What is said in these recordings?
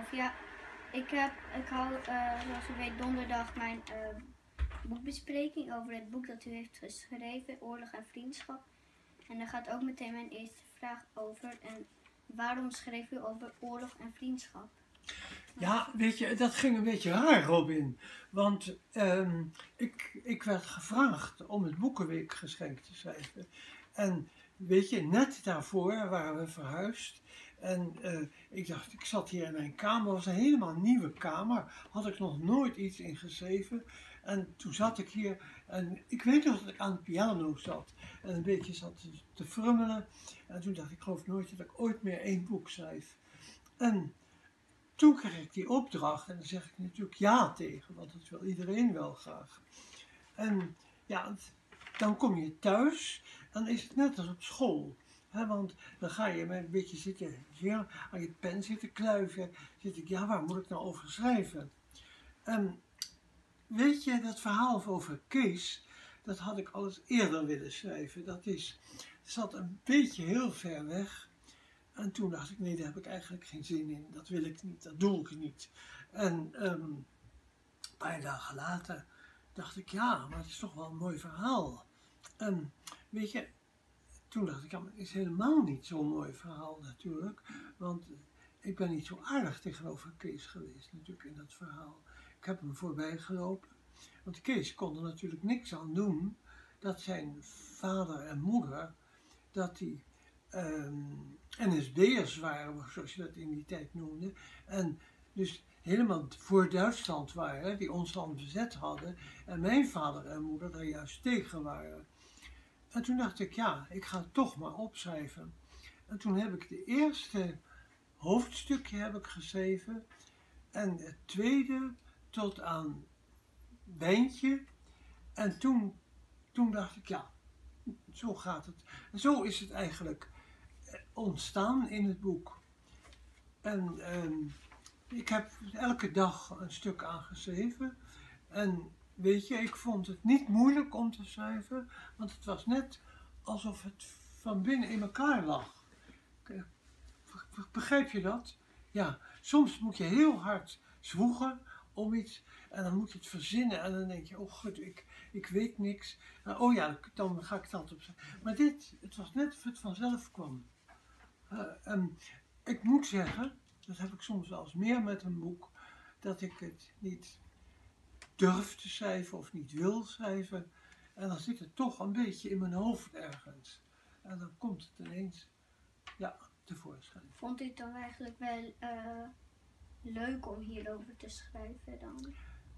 Of ja, ik hou zoals u weet donderdag mijn boekbespreking over het boek dat u heeft geschreven, Oorlog en Vriendschap. En daar gaat ook meteen mijn eerste vraag over. En waarom schreef u over oorlog en vriendschap? Ja, weet je, dat ging een beetje raar, Robin. Want ik werd gevraagd om het Boekenweekgeschenk te schrijven. En weet je, net daarvoor waren we verhuisd. En ik dacht, ik zat hier in mijn kamer, het was een helemaal nieuwe kamer. Had ik nog nooit iets in geschreven. En toen zat ik hier en ik weet nog dat ik aan de piano zat. En een beetje zat te frummelen. En toen dacht ik, ik geloof nooit dat ik ooit meer 1 boek schrijf. En toen kreeg ik die opdracht en dan zeg ik natuurlijk ja tegen, want dat wil iedereen wel graag. En ja, dan kom je thuis, dan is het net als op school. Want dan ga je met een beetje zitten, ja, aan je pen zitten kluiven. Zit ik, ja, waar moet ik nou over schrijven? En weet je, dat verhaal over Kees, dat had ik al eens eerder willen schrijven. Dat zat een beetje heel ver weg. En toen dacht ik, nee, daar heb ik eigenlijk geen zin in. Dat wil ik niet, dat doe ik niet. En een paar dagen later dacht ik, ja, maar het is toch wel een mooi verhaal. En weet je, toen dacht ik, ja, maar het is helemaal niet zo'n mooi verhaal natuurlijk. Want ik ben niet zo aardig tegenover Kees geweest natuurlijk in dat verhaal. Ik heb hem voorbij gelopen. Want Kees kon er natuurlijk niks aan doen dat zijn vader en moeder, dat die NSB'ers waren, zoals je dat in die tijd noemde. En dus helemaal voor Duitsland waren, die ons land bezet hadden. En mijn vader en moeder daar juist tegen waren. En toen dacht ik, ja, ik ga het toch maar opschrijven. En toen heb ik de eerste hoofdstukje heb ik geschreven. En het tweede tot aan Wijntje. En toen dacht ik, ja, zo gaat het. En zo is het eigenlijk ontstaan in het boek. En ik heb elke dag een stuk aangeschreven. En weet je, ik vond het niet moeilijk om te schrijven, want het was net alsof het van binnen in elkaar lag. Begrijp je dat? Ja, soms moet je heel hard zwoegen om iets en dan moet je het verzinnen en dan denk je, oh goed, ik weet niks. Oh ja, dan ga ik dat opzetten. Maar het was net of het vanzelf kwam. Ik moet zeggen, dat heb ik soms wel eens meer met een boek, dat ik het niet durf te schrijven of niet wil schrijven. En dan zit het toch een beetje in mijn hoofd ergens. En dan komt het ineens, ja, tevoorschijn. Vond u het dan eigenlijk wel leuk om hierover te schrijven dan?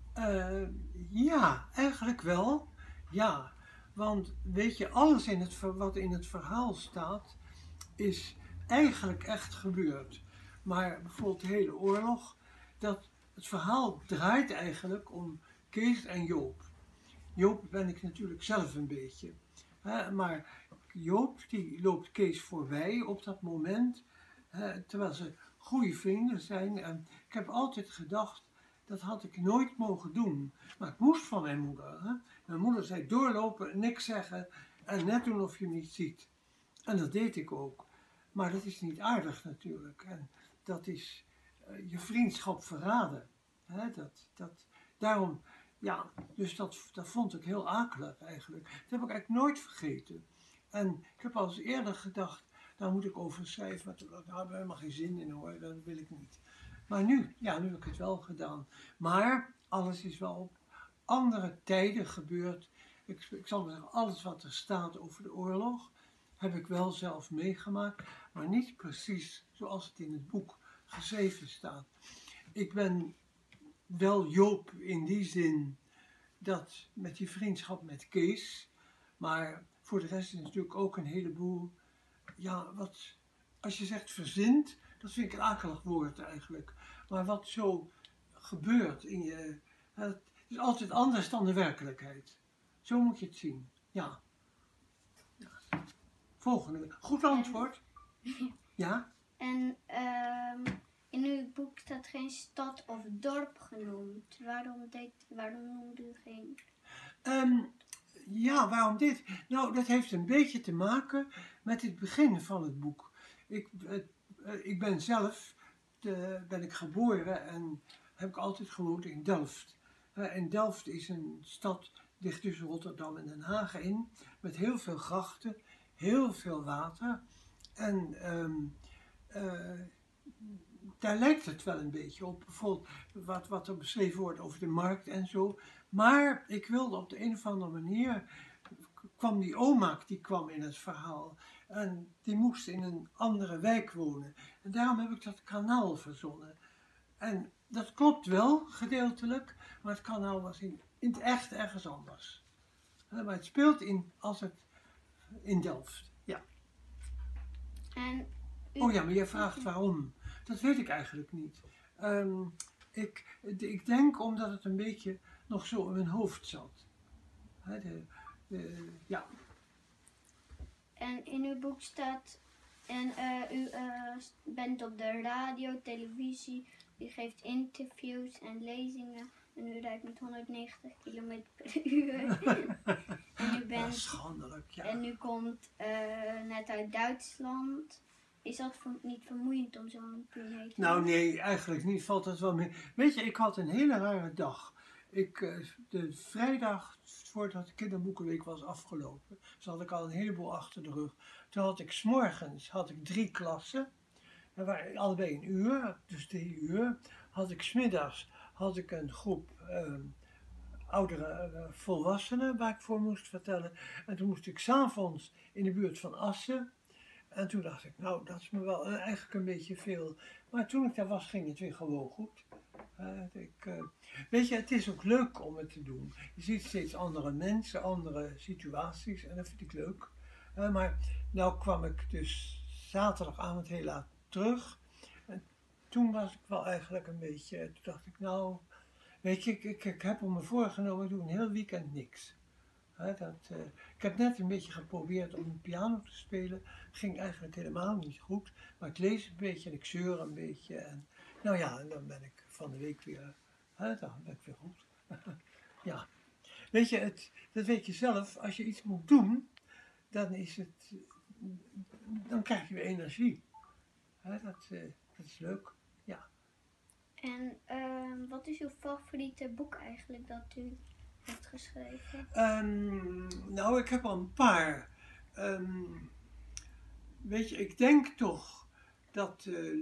Ja, eigenlijk wel. Ja, want weet je, alles wat in het verhaal staat, is eigenlijk echt gebeurd. Maar bijvoorbeeld de hele oorlog, het verhaal draait eigenlijk om Kees en Joop. Joop ben ik natuurlijk zelf een beetje. Maar Joop die loopt Kees voorbij op dat moment, terwijl ze goede vrienden zijn. En ik heb altijd gedacht, dat had ik nooit mogen doen. Maar ik moest van mijn moeder. Mijn moeder zei doorlopen, niks zeggen en net doen of je hem niet ziet. En dat deed ik ook. Maar dat is niet aardig natuurlijk. En dat is je vriendschap verraden. Daarom, ja, dus dat vond ik heel akelig eigenlijk. Dat heb ik eigenlijk nooit vergeten. En ik heb al eens eerder gedacht, daar moet ik over schrijven. Maar toen dacht ik, nou, ik heb helemaal geen zin in hoor, dat wil ik niet. Maar nu heb ik het wel gedaan. Maar alles is wel op andere tijden gebeurd. Ik zal maar zeggen, alles wat er staat over de oorlog, heb ik wel zelf meegemaakt, maar niet precies zoals het in het boek geschreven staat. Ik ben wel Joop in die zin, dat met die vriendschap met Kees, maar voor de rest is het natuurlijk ook een heleboel, ja, wat, als je zegt verzint, dat vind ik een akelig woord eigenlijk, maar wat zo gebeurt in je, het is altijd anders dan de werkelijkheid. Zo moet je het zien, ja. Volgende. Goed antwoord. Ja? En in uw boek staat geen stad of dorp genoemd. Waarom noemde u geen? Ja, waarom dit? Nou, dat heeft een beetje te maken met het begin van het boek. Ik ben zelf ben ik geboren en heb ik altijd gewoond in Delft. En Delft is een stad dicht tussen Rotterdam en Den Haag in, met heel veel grachten, heel veel water. En daar lijkt het wel een beetje op, bijvoorbeeld wat er beschreven wordt over de markt en zo. Maar ik wilde op de een of andere manier, kwam die oma, die kwam in het verhaal. En die moest in een andere wijk wonen. En daarom heb ik dat kanaal verzonnen. En dat klopt wel, gedeeltelijk, maar het kanaal was in het echt ergens anders. Maar het speelt in Delft, ja. En Oh ja, maar jij vraagt waarom. Dat weet ik eigenlijk niet. Ik denk omdat het een beetje nog zo in mijn hoofd zat. Ja. En in uw boek staat, en u bent op de radio, televisie, u geeft interviews en lezingen en u rijdt met 190 km per uur. En u bent, Schandelijk, ja. en u komt net uit Duitsland. Is dat niet vermoeiend om zo'n planeet te Nou doen? nee, eigenlijk niet, valt dat wel mee. Weet je, ik had een hele rare dag. De vrijdag voordat de kinderboekenweek was afgelopen, dus had ik al een heleboel achter de rug. Toen had ik 's morgens 3 klassen, en waren allebei een uur, dus 3 uur. Had ik 's middags een groep oudere volwassenen waar ik voor moest vertellen. En toen moest ik 's avonds in de buurt van Assen. En toen dacht ik, nou, dat is me wel eigenlijk een beetje veel. Maar toen ik daar was, ging het weer gewoon goed. Weet je, het is ook leuk om het te doen. Je ziet steeds andere mensen, andere situaties en dat vind ik leuk. Maar nou kwam ik dus zaterdagavond heel laat terug. En toen was ik wel eigenlijk een beetje, toen dacht ik, nou, weet je, ik heb me voorgenomen, ik doe een heel weekend niks. Ik heb net een beetje geprobeerd om piano te spelen. Ging eigenlijk helemaal niet goed. Maar ik lees een beetje en ik zeur een beetje. En, nou ja, en dan ben ik van de week weer, dan ben ik weer goed. Ja, weet je, dat weet je zelf. Als je iets moet doen, dan krijg je weer energie. Dat is leuk, ja. En wat is uw favoriete boek eigenlijk dat u heeft geschreven? Nou, ik heb al een paar. Weet je, ik denk toch dat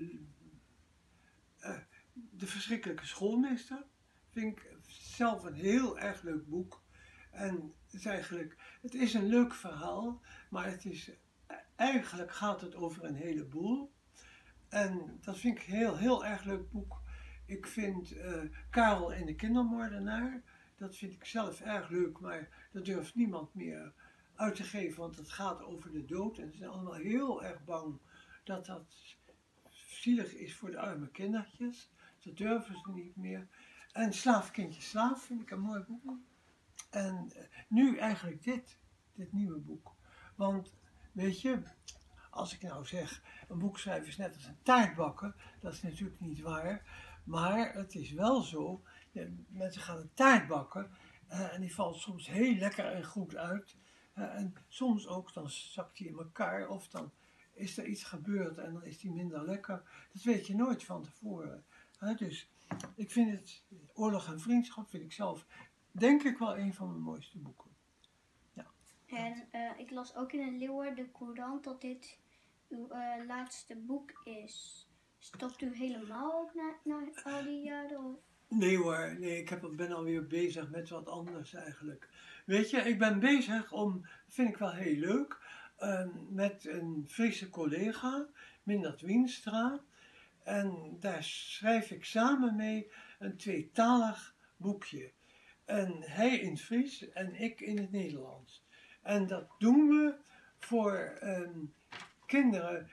De Verschrikkelijke Schoolmeester vind ik zelf een heel erg leuk boek. En het is een leuk verhaal, maar eigenlijk gaat het over een heleboel. En dat vind ik een heel erg leuk boek. Ik vind Karel en de kindermoordenaar, dat vind ik zelf erg leuk, maar dat durft niemand meer uit te geven, want het gaat over de dood. En ze zijn allemaal heel erg bang dat dat zielig is voor de arme kindertjes. Dat durven ze niet meer. En Slaaf, kindje, slaaf vind ik een mooi boek. En nu eigenlijk dit nieuwe boek. Want, weet je, als ik nou zeg, een boek schrijven is net als een taart bakken, dat is natuurlijk niet waar. Maar het is wel zo, mensen gaan een taart bakken en die valt soms heel lekker en goed uit. En soms ook, dan zakt die in elkaar of dan is er iets gebeurd en dan is die minder lekker. Dat weet je nooit van tevoren. Dus ik vind Oorlog en Vriendschap vind ik zelf, denk ik wel een van mijn mooiste boeken. Ja. En ik las ook in een Leeuwarden Courant dat dit uw laatste boek is. Stopt u helemaal ook na al die jaren? Of? Nee hoor, nee, ben alweer bezig met wat anders eigenlijk. Weet je, ik ben bezig vind ik wel heel leuk, met een Friese collega, Mindert Wienstra. En daar schrijf ik samen mee een tweetalig boekje. En hij in het Fries en ik in het Nederlands. En dat doen we voor kinderen,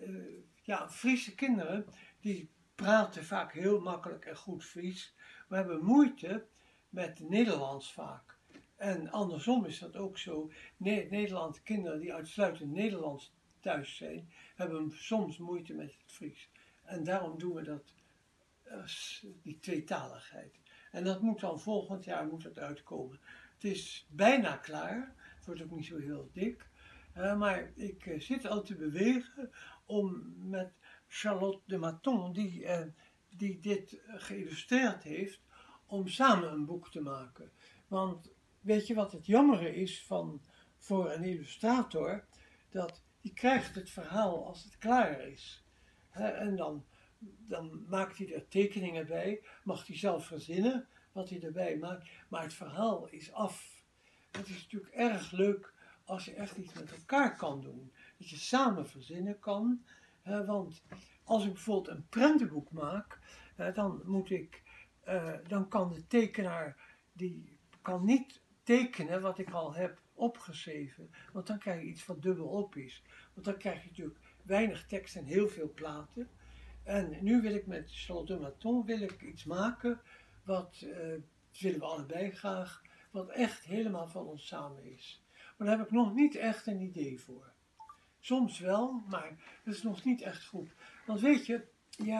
Friese kinderen, die praten vaak heel makkelijk en goed Fries, maar hebben moeite met Nederlands vaak. En andersom is dat ook zo. Nederlandse kinderen die uitsluitend Nederlands thuis zijn, hebben soms moeite met het Fries. En daarom doen we dat, die tweetaligheid. En dat moet dan volgend jaar uitkomen. Het is bijna klaar. Het wordt ook niet zo heel dik. Maar ik zit al te bewegen om met Charlotte de Maton die dit geïllustreerd heeft om samen een boek te maken. Want weet je wat het jammere is voor een illustrator? Dat die krijgt het verhaal als het klaar is. En dan maakt hij er tekeningen bij, mag hij zelf verzinnen wat hij erbij maakt, maar het verhaal is af. Het is natuurlijk erg leuk als je echt iets met elkaar kan doen. Dat je samen verzinnen kan. Want als ik bijvoorbeeld een prentenboek maak, dan kan de tekenaar, die kan niet tekenen wat ik al heb opgeschreven. Want dan krijg je iets wat dubbelop is. Want dan krijg je natuurlijk weinig tekst en heel veel platen. En nu wil ik met Charlotte de Maton iets maken, dat willen we allebei graag, wat echt helemaal van ons samen is. Maar daar heb ik nog niet echt een idee voor. Soms wel, maar dat is nog niet echt goed. Want weet je, je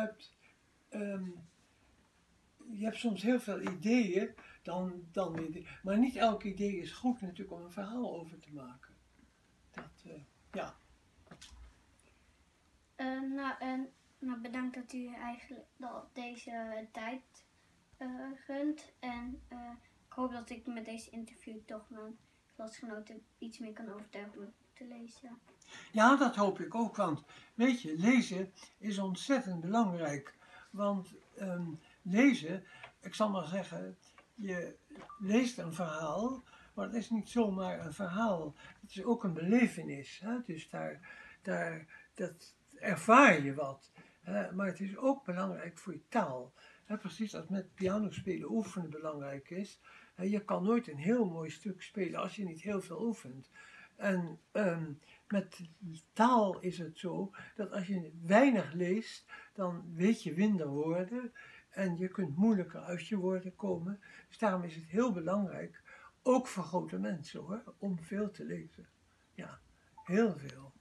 hebt soms heel veel ideeën, maar niet elk idee is goed natuurlijk om een verhaal over te maken. Ja. Nou, bedankt dat u eigenlijk deze tijd gunt. En ik hoop dat ik met deze interview toch mijn klasgenoten iets meer kan overtuigen om te lezen. Ja, dat hoop ik ook, want weet je, lezen is ontzettend belangrijk. Want lezen, ik zal maar zeggen, je leest een verhaal, maar het is niet zomaar een verhaal. Het is ook een belevenis. Hè? Dus dat ervaar je wat. Maar het is ook belangrijk voor je taal. Precies als met pianospelen oefenen belangrijk is. Je kan nooit een heel mooi stuk spelen als je niet heel veel oefent. En met taal is het zo dat als je weinig leest, dan weet je minder woorden en je kunt moeilijker uit je woorden komen. Dus daarom is het heel belangrijk, ook voor grote mensen hoor, om veel te lezen. Ja, heel veel.